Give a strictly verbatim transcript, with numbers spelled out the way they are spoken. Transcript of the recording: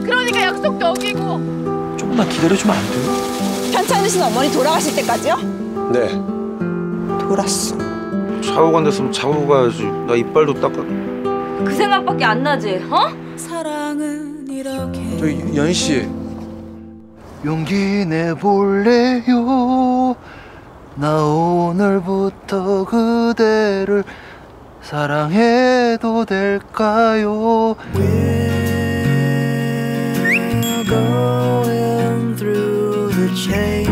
그러니까 약속도 어기고. 조금만 기다려주면 안 돼요? 편찮으신 어머니 돌아가실 때까지요? 네. 돌았어. 좌우간 됐으면 좌우 가야지. 나 이빨도 닦아. 그 생각밖에 안 나지, 어? 사랑은 이렇게. 저기 연희 씨. 용기 내볼래요. 나 오늘부터 그대를 사랑해도 될까요? We're going through the change.